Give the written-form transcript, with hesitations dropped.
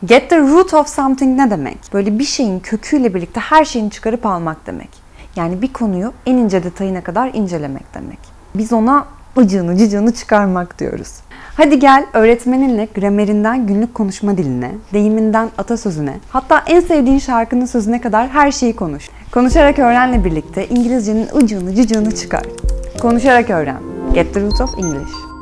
Get the root of something ne demek? Böyle bir şeyin köküyle birlikte her şeyini çıkarıp almak demek. Yani bir konuyu en ince detayına kadar incelemek demek. Biz ona ıcığını cıcığını çıkarmak diyoruz. Hadi gel öğretmeninle gramerinden günlük konuşma diline, deyiminden atasözüne, hatta en sevdiğin şarkının sözüne kadar her şeyi konuş. Konuşarak öğrenle birlikte İngilizcenin ıcığını cıcığını çıkar. Konuşarak öğren. Get the root of English.